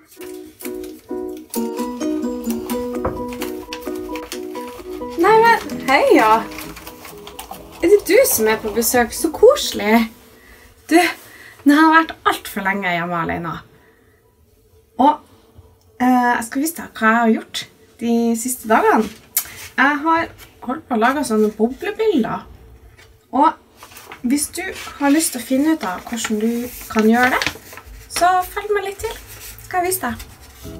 Nei, men, heia! Er det du som er på besøk? Så koselig! Du, nå har jeg vært alt for lenge hjemme alene. Og jeg skal vise deg hva jeg har gjort de siste dagene. Jeg har holdt på å lage sånne boblebilder. Og hvis du har lyst til å finne ut av hvordan du kan gjøre det, så følg meg litt til. Skal jeg vise deg.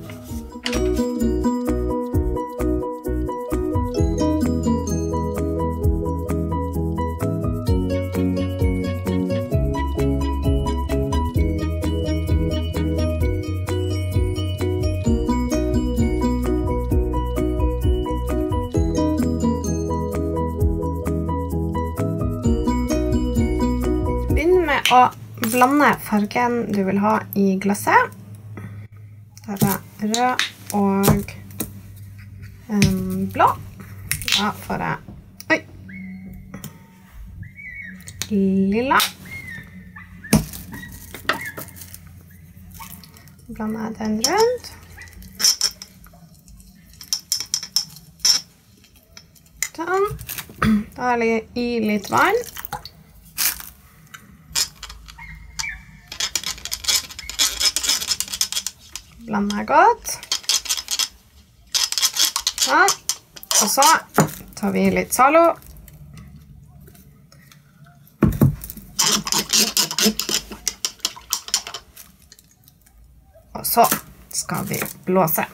Og blande fargen du vil ha i glasset. Der er rød og blå. Da får jeg lilla. Blander jeg den rundt. Sånn. Da er det i litt vann. Blander jeg godt. Sånn. Og så tar vi litt Zalo. Og så skal vi blåse.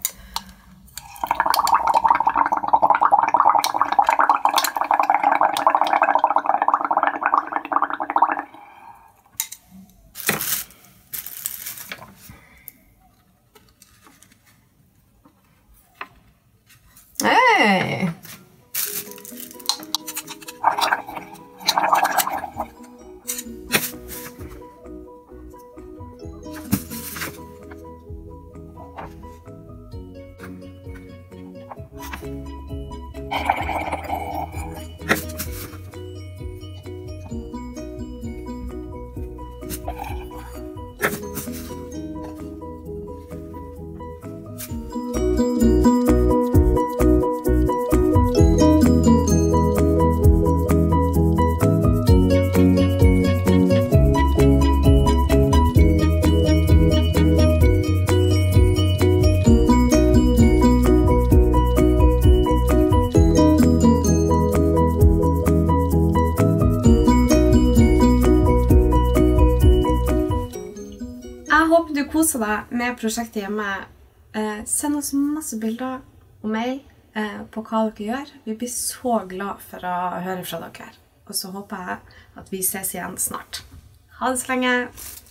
Hei! Jeg håper du koser deg med prosjektet hjemme. Send oss masse bilder og mail på hva dere gjør. Vi blir så glad for å høre fra dere. Og så håper jeg at vi ses igjen snart. Ha det så lenge!